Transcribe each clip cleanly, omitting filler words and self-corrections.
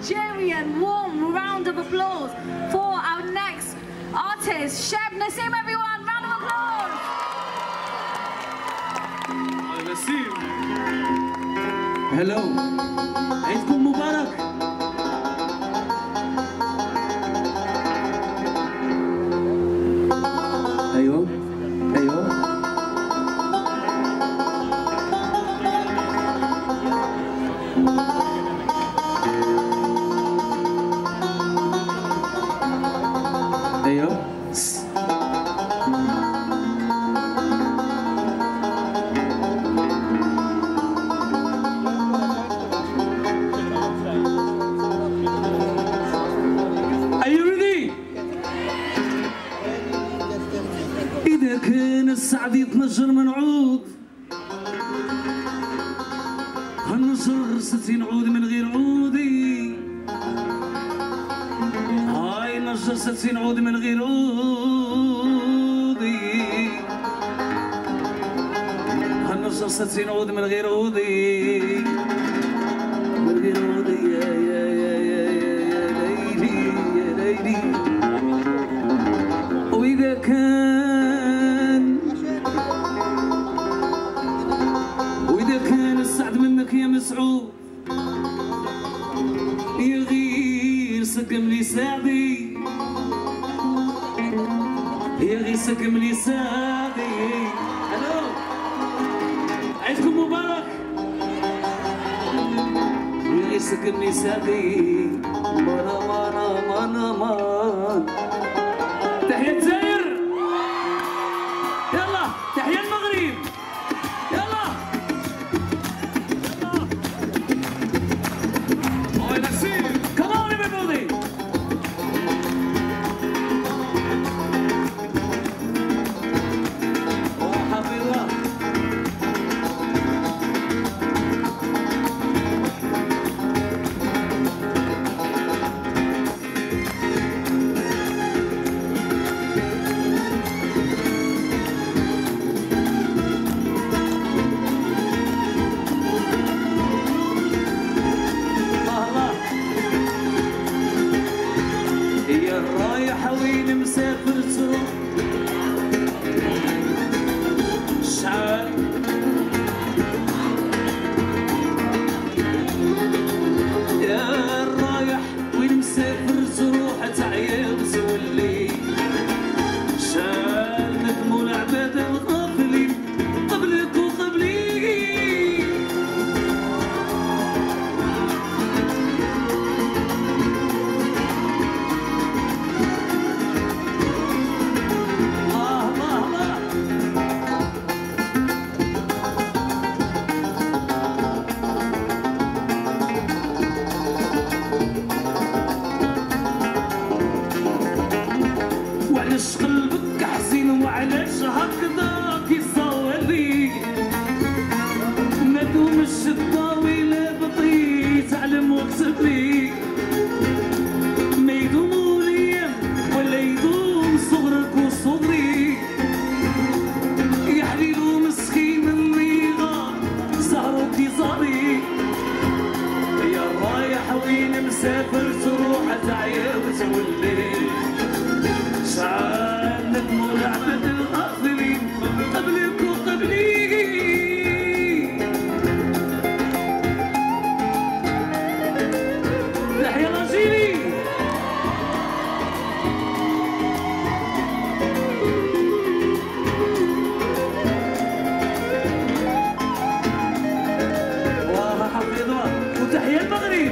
Nigerian warm round of applause for our next artist, Sheb Nasim, everyone. Round of applause. Nasim. Hello. عيدكم مبارك. أيوه. أيوه. أيوه. إذا كان السعد يتنجر من عود هالنجر 60 عود من غير عودي هاي نجر 60 عود من غير عودي هالنجر 60 عود من غير عودي من غير عودي يا ليلي يا ليلي وإذا كان السعد منك يا مسعود يغير سقم لي سعدي يغير سقم لي سعدي الو عيدكم مبارك يغير سقم لي سعدي مانا مانا مانا مان تحية الجزائر يلا تحية المغرب يلا come on everybody oh حبيب الله يا رايح وين مسافر تروح شعال يا رايح وين مسافر تروح تعيا وتولي شعال ندموا العباد الغافلين قبلك وقبلي وعلاش قلبك حزين وعلاش هكذا كيصاولي ما دومش الطاويلة بطيء تعلم واكتب لي ما يدوم الايام ولا يدوم صغرك وصغري يا حليل ومسكين اللي غار سهرو كيزاري يا رايح وين مسافر تروح تعيا وتولي شعال ندموا العباد الغافلين قبلك وقبلي تحيا راجيلي واه حفيظها وتحيا المغرب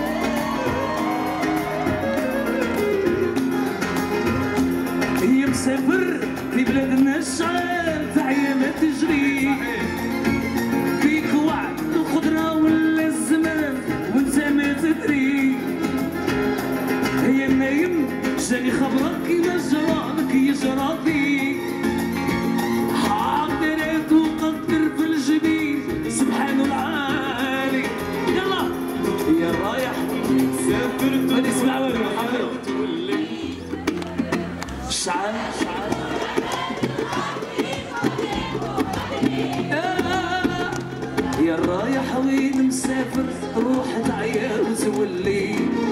مسافر في بلادنا الشعال تعيا ما تجري فيك وعد القدرة ولا الزمان وانت ما تدري هي النايم جاني خبرك كيما جرالك يجرى فيك حاضرات وقدر في الجبين سبحان العالي يلا يا رايح سافر ما تسمع والو تولي شعال يا رايح وين مسافر روح تعيا وتولي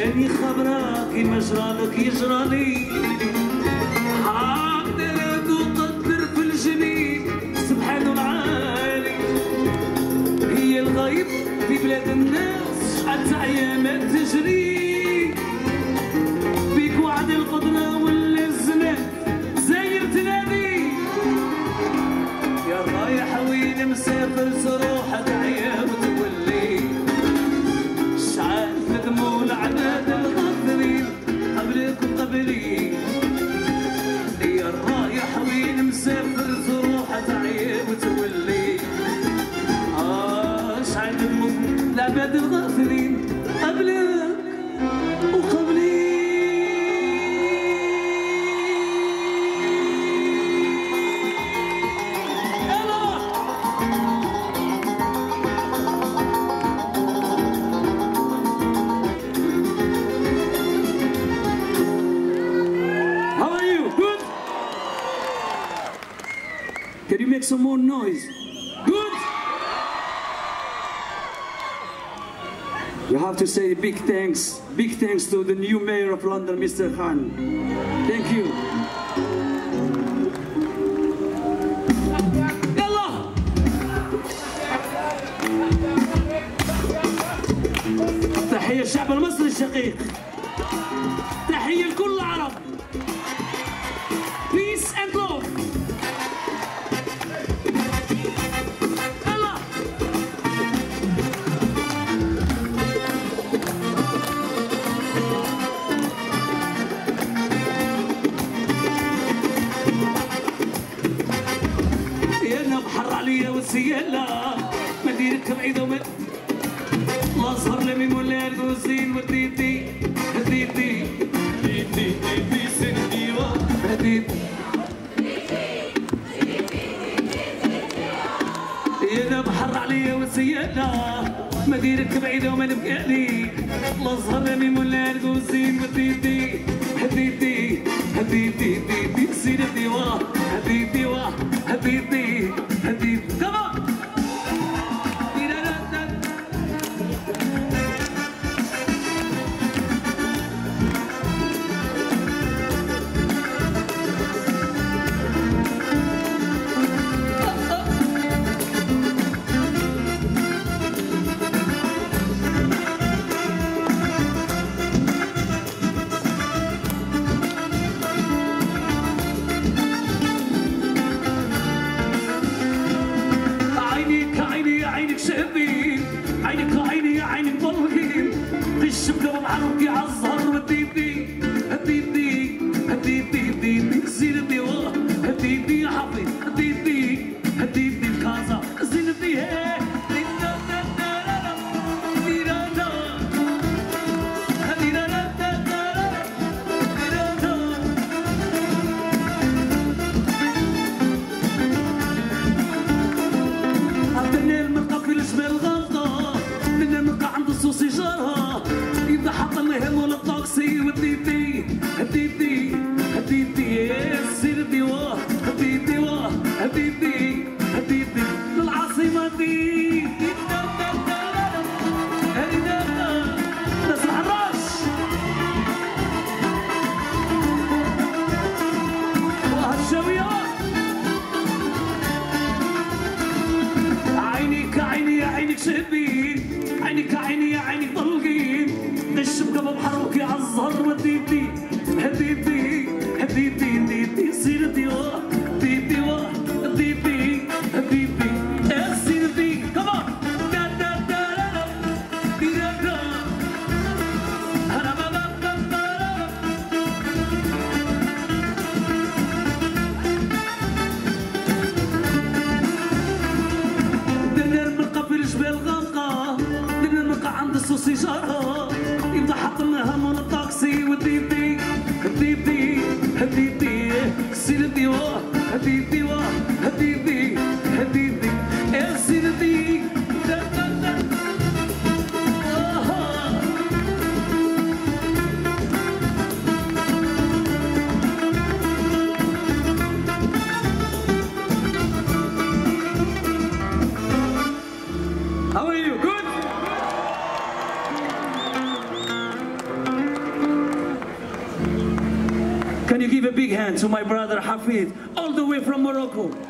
ماني خبرة كيما جرالك يجرالي حاضر وقدر في الجميل سبحانه العالي هي الغيب في بلاد الناس حتى أيامات تجري بيك وعد القدرة ولا الزمان زاير تنادي يا رايح وين مسافر روحك عيا وتولي شعال ندموا العباد الغافلين قبلك وقبلي يا رايح وين مسافر روحك عيا وتولي شعال ندموا العباد الغافلين قبلك وقبلي Can you make some more noise? Good! You have to say big thanks to the new mayor of London, Mr. Khan. Thank you. يلا! تحية الشعب المصري الشقيق. تحية لكل العرب. Peace and love. والسيالة مدينتك بعيدة وما الله صهر لمين ولا القوسين وديتي هديتي هديتي هديتي سندي وهديتي يا بحر عليا والسيالة مدينتك بعيدة وما نبقالي الله صهر لمين ولا القوسين وديتي هديتي هديتي هديتي سندي وهديتي وهديتي هديتي الشبكة بالعرض يعزهر وديدي هديدي هديدي هديدي زينتي واه هديدي يا حظي هديدي هديدي الكازا زينتي هي عبدالله الملقى في الجبال غلطة من الملقى عند السوسي جارها إذا حط الهم ولا الطاكسي وديتي هديتي هديتي سيرتي واه هديتي واه هديتي هديتي للعاصمة دي ناس الحراش وهالشوية عينيك عيني يا عينك شهبين عينك عيني يا عينك طلقين الشبكة ببحرك يا عالزهر وديتي هديتي هديتي هديتي سيرتي واه هديتي واه هديتي هديتي سيرتي كمان دا دا دا دا دا دا هلا دا دا دا الملقى في الجبال غامقة الملقى عند السوسي جارها يبدا حط لنا هم ولا الطاكسي وديتي هديتي هديتي سيرتي واه هديتي واه هديتي هديتي سيرتي دا دا دا How are you? Good? give a big hand to my brother Hafid, all the way from Morocco.